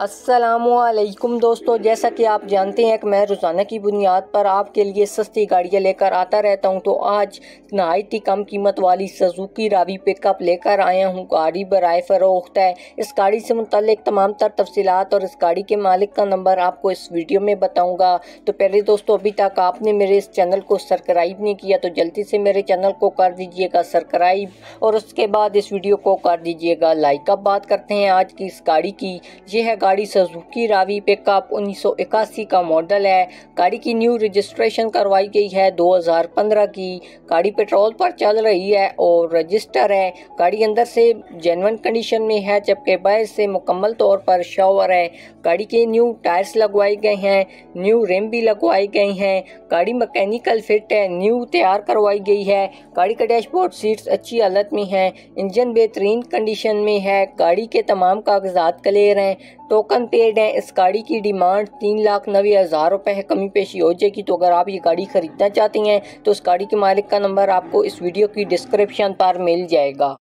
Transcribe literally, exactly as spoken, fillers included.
अस्सलामुअलैकुम दोस्तों, जैसा कि आप जानते हैं कि मैं रोज़ाना की बुनियाद पर आपके लिए सस्ती गाड़ियाँ लेकर आता रहता हूं। तो आज नहायत ही कम कीमत वाली सुजुकी रावी पिकअप लेकर आया हूं। गाड़ी बराए फ़रोख्त है। इस गाड़ी से मुतल्लिक तमाम तर तफसीलात और इस गाड़ी के मालिक का नंबर आपको इस वीडियो में बताऊँगा। तो पहले दोस्तों, अभी तक आपने मेरे इस चैनल को सब्सक्राइब नहीं किया तो जल्दी से मेरे चैनल को कर दीजिएगा सब्सक्राइब और उसके बाद इस वीडियो को कर दीजिएगा लाइक। अब बात करते हैं आज की इस गाड़ी की। ये है गाड़ी सुजुकी रावी पिकअप उन्नीस सौ इक्यासी का मॉडल है। गाड़ी की न्यू रजिस्ट्रेशन करवाई गई है दो हज़ार पंद्रह की। गाड़ी पेट्रोल पर चल रही है और रजिस्टर है। गाड़ी अंदर से जेन्युइन कंडीशन में है जबकि बाहर से मुकम्मल तौर पर शॉवर है। गाड़ी के न्यू टायर्स लगवाए गए हैं, न्यू रिम भी लगवाए गए हैं। गाड़ी मैकेनिकल फिट है, न्यू तैयार करवाई गई है। गाड़ी का डैशबोर्ड सीट्स अच्छी हालत में है। इंजन बेहतरीन कंडीशन में है। गाड़ी के तमाम कागजात क्लियर हैं। टोकन पेड है। इस गाड़ी की डिमांड तीन लाख नब्बे हज़ार रुपये है। कमी पेशी हो जाएगी। तो अगर आप ये गाड़ी खरीदना चाहती हैं तो उस गाड़ी के मालिक का नंबर आपको इस वीडियो की डिस्क्रिप्शन पर मिल जाएगा।